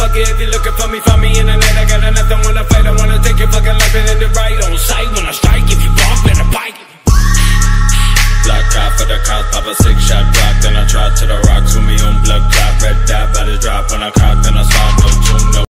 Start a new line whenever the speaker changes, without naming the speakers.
fuck it, if you're looking for me, find me in the night. I got nothing, wanna fight, I wanna take your fucking life and end it right on sight. When I strike, if you bump in a bike. Black car for the cops, pop a 6-shot drop. Then I try to the rocks with me on blood clot. Red dot, by the drop when I caught, then I saw no tune, no